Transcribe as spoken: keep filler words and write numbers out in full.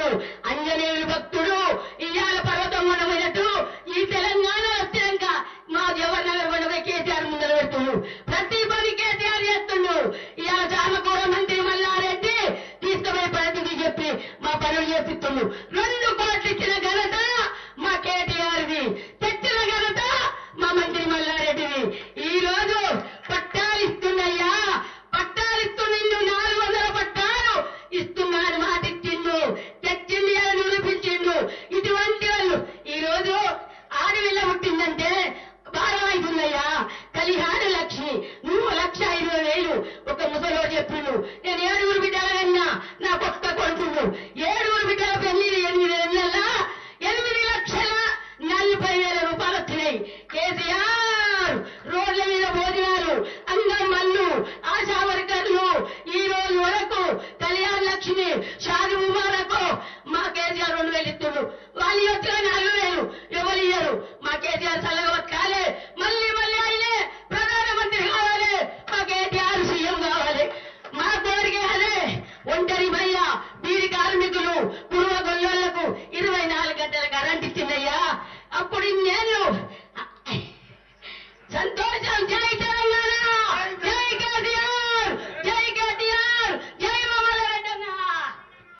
అంజనేయుడు భక్తుడు ఇవాళ పర్వతం కొండపోయినట్టు ఈ తెలంగాణ వచ్చినాక మా జవహర్ నగర్ కొండపై కేసీఆర్ ముందర పెడుతుండు. ప్రతి పని కేసీఆర్ చేస్తుండు. ఇవాళ చామకూర మంత్రి మల్లారెడ్డి తీసుకుపోయి ప్రతికి చెప్పి మా పనులు చేపిస్తుండు. రెండు కోట్లు ఇచ్చిన ఘనత మా కేటీఆర్ది, తెచ్చిన ఘనత మా మంత్రి మల్లారెడ్డిది. ఈ రోజు పట్టాలు ఇస్తున్నాయ్యా, పట్టాలు ఇస్తుండు. నాలుగు వందల పట్టాలు ఇస్తున్నాడు, మాట ఇచ్చిండు, తెచ్చింది అని నిరూపించిండు. ఇటువంటి వాళ్ళు ఈ రోజు ఆడవిల్ల పుట్టిందంటే భారం అవుతుందయ్యా. కళ్యాణ లక్ష్మి నువ్వు లక్ష ఇరవై వేలు ఒక ముసలోడు చెప్పిండు. నేను ఏడుగురు బిడ్డలన్నా నా కొత్త కొడుకుండు. ఏడుగురు బిడ్డల పెళ్లి ఎనిమిది నెలల ఎనిమిది లక్షల నలభై వేల రూపాయలు వచ్చినాయి. కేసీఆర్ రోడ్ల మీద భోజనాలు, అందం మన్ను, ఆశా వర్కర్లు ఈ రోజు వరకు కళ్యాణ లక్ష్మి షాది ముబారకు మా కేసీఆర్ రెండు వేలు ఇస్తుండ్రు. వాళ్ళు వచ్చిన నాలుగు వేలు ఎవరు ఇయ్యరు. మా కేసీఆర్ చల్లగా బతకాలి, మళ్ళీ మళ్ళీ ఆయనే ప్రధానమంత్రి కావాలి, మా కేటీఆర్ సీఎం కావాలి. మా కోరిక అదే. ఒంటరి మహిళ, బీడి కార్మికులు, కురువ గొల్లోళ్లకు ఇరవై నాలుగు గంటల కరెంట్ ఇచ్చిందయ్యా. అప్పుడు ఇన్నేళ్ళు